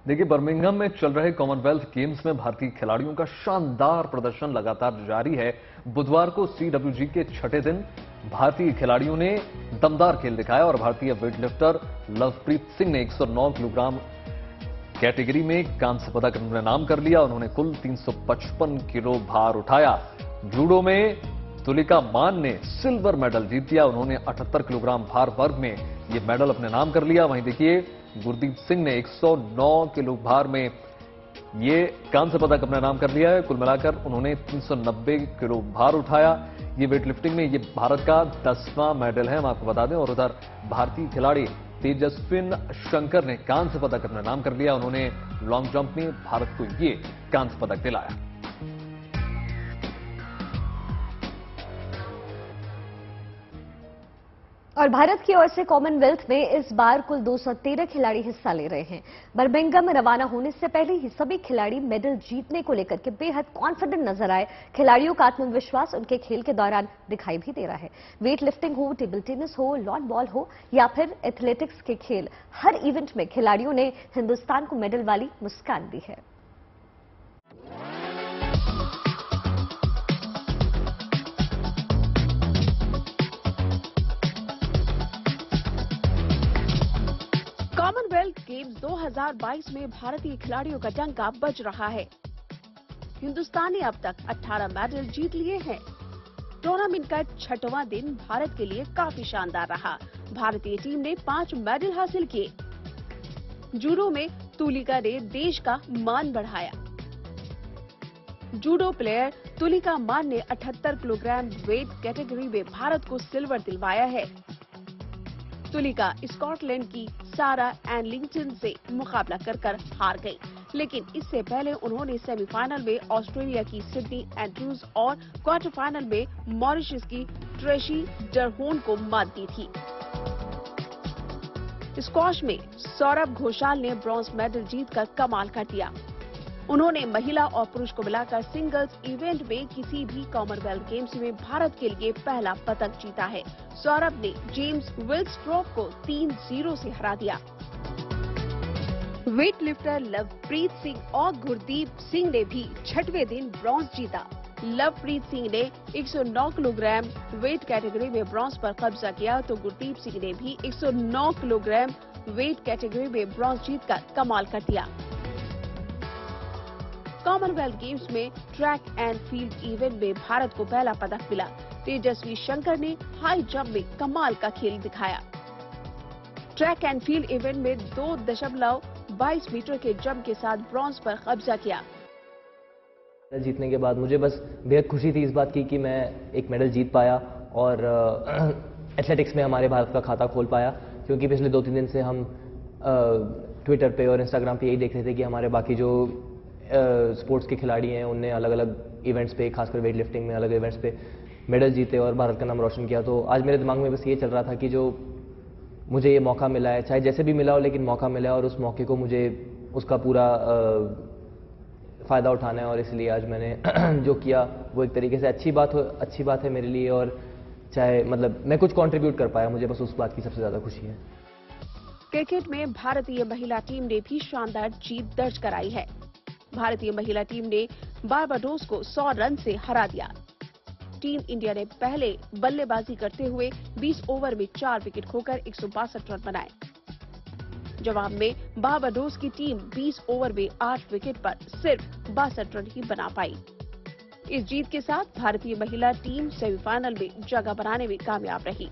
देखिए, बर्मिंघम में चल रहे कॉमनवेल्थ गेम्स में भारतीय खिलाड़ियों का शानदार प्रदर्शन लगातार जारी है। बुधवार को सीडब्ल्यूजी के छठे दिन भारतीय खिलाड़ियों ने दमदार खेल दिखाया और भारतीय वेटलिफ्टर लवप्रीत सिंह ने 109 किलोग्राम कैटेगरी में कांस्य पदक अपने नाम कर लिया। उन्होंने कुल 355 किलो भार उठाया। जूडो में तुलिका मान ने सिल्वर मेडल जीत लिया। उन्होंने 78 किलोग्राम भार वर्ग में यह मेडल अपने नाम कर लिया। वहीं देखिए, गुरदीप सिंह ने 109 किलो भार में ये कांस्य पदक अपना नाम कर लिया है। कुल मिलाकर उन्होंने 390 किलो भार उठाया। ये वेटलिफ्टिंग में ये भारत का 10वां मेडल है, हम आपको बता दें। और उधर भारतीय खिलाड़ी तेजस्विन शंकर ने कांस्य पदक अपना नाम कर लिया। उन्होंने लॉन्ग जंप में भारत को ये कांस्य पदक दिलाया। और भारत की ओर से कॉमनवेल्थ में इस बार कुल 213 खिलाड़ी हिस्सा ले रहे हैं। बर्मिंघम में रवाना होने से पहले ही सभी खिलाड़ी मेडल जीतने को लेकर के बेहद कॉन्फिडेंट नजर आए। खिलाड़ियों का आत्मविश्वास उनके खेल के दौरान दिखाई भी दे रहा है। वेट लिफ्टिंग हो, टेबल टेनिस हो, लॉन बॉल हो या फिर एथलेटिक्स के खेल, हर इवेंट में खिलाड़ियों ने हिंदुस्तान को मेडल वाली मुस्कान दी है। कॉमनवेल्थ गेम्स 2022 में भारतीय खिलाड़ियों का डंका बज रहा है। हिंदुस्तान ने अब तक 18 मेडल जीत लिए हैं। टूर्नामेंट का छठवां दिन भारत के लिए काफी शानदार रहा। भारतीय टीम ने 5 मेडल हासिल किए। जूडो में तुलिका ने देश का मान बढ़ाया। जूडो प्लेयर तुलिका मान ने 78 किलोग्राम वेट कैटेगरी में भारत को सिल्वर दिलवाया है। तुलिका स्कॉटलैंड की सारा एनलिंगटन से मुकाबला कर हार गई, लेकिन इससे पहले उन्होंने सेमीफाइनल में ऑस्ट्रेलिया की सिडनी एंड्रूज और क्वार्टर फाइनल में मॉरिशस की ट्रेसी डरहोन को मात दी थी। स्क्वॉश में सौरभ घोषाल ने ब्रॉन्ज मेडल जीतकर कमाल कर दिया। उन्होंने महिला और पुरुष को मिलाकर सिंगल्स इवेंट में किसी भी कॉमनवेल्थ गेम्स में भारत के लिए पहला पदक जीता है। सौरभ ने जेम्स विल्सट्रॉप को 3-0 से हरा दिया। वेट लिफ्टर लवप्रीत सिंह और गुरदीप सिंह ने भी छठवें दिन ब्रॉन्ज जीता। लवप्रीत सिंह ने 109 किलोग्राम वेट कैटेगरी में ब्रॉन्ज पर कब्जा किया, तो गुरदीप सिंह ने भी 109 किलोग्राम वेट कैटेगरी में ब्रॉन्ज जीतकर कमाल कर दिया। कॉमनवेल्थ गेम्स में ट्रैक एंड फील्ड इवेंट में भारत को पहला पदक मिला। तेजस्वी शंकर ने हाई जंप में कमाल का खेल दिखाया। ट्रैक एंड फील्ड इवेंट में 2.22 मीटर के जंप के साथ ब्रॉन्ज पर कब्जा किया। जीतने के बाद मुझे बस बेहद खुशी थी इस बात की कि मैं एक मेडल जीत पाया और एथलेटिक्स में हमारे भारत का खाता खोल पाया, क्योंकि पिछले 2-3 दिन से हम ट्विटर पे और इंस्टाग्राम पे यही देख रहे थे कि हमारे बाकी जो स्पोर्ट्स के खिलाड़ी हैं उनने अलग अलग इवेंट्स पे, खासकर वेट लिफ्टिंग में अलग इवेंट्स पे मेडल जीते और भारत का नाम रोशन किया। तो आज मेरे दिमाग में बस ये चल रहा था कि जो मुझे ये मौका मिला है, चाहे जैसे भी मिला हो, लेकिन मौका मिला है और उस मौके को मुझे उसका पूरा फ़ायदा उठाना है। और इसलिए आज मैंने जो किया वो एक तरीके से अच्छी बात है मेरे लिए। और चाहे मतलब मैं कुछ कंट्रीब्यूट कर पाया, मुझे बस उस बात की सबसे ज़्यादा खुशी है। क्रिकेट में भारतीय महिला टीम ने भी शानदार जीत दर्ज कराई है। भारतीय महिला टीम ने बारबाडोस को 100 रन से हरा दिया। टीम इंडिया ने पहले बल्लेबाजी करते हुए 20 ओवर में 4 विकेट खोकर 162 रन बनाए। जवाब में बारबाडोस की टीम 20 ओवर में 8 विकेट पर सिर्फ 62 रन ही बना पाई। इस जीत के साथ भारतीय महिला टीम सेमीफाइनल में जगह बनाने में कामयाब रही।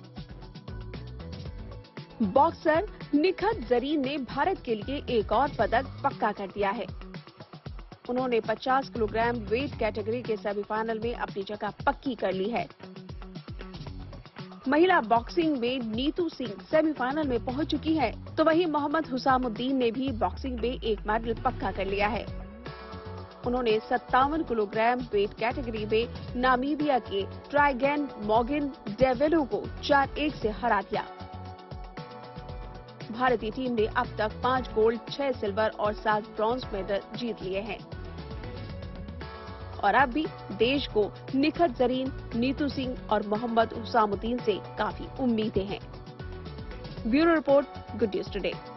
बॉक्सर निखत जरीन ने भारत के लिए एक और पदक पक्का कर दिया है। उन्होंने 50 किलोग्राम वेट कैटेगरी के सेमीफाइनल में अपनी जगह पक्की कर ली है। महिला बॉक्सिंग में नीतू सिंह सेमीफाइनल में पहुंच चुकी है, तो वहीं मोहम्मद हुसामुद्दीन ने भी बॉक्सिंग में एक मेडल पक्का कर लिया है। उन्होंने 57 किलोग्राम वेट कैटेगरी में नामीबिया के ट्राइगेन मॉर्गन डेवेलो को 4-1 से हरा दिया। भारतीय टीम ने अब तक 5 गोल्ड, 6 सिल्वर और 7 ब्रॉन्ज मेडल जीत लिए हैं। और अब भी देश को निखत जरीन, नीतू सिंह और मोहम्मद हुसामुद्दीन से काफी उम्मीदें हैं। Bureau report, good news today.